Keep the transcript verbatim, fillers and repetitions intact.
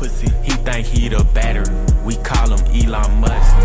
pussy. He think he the battery. We call him Elon Musk.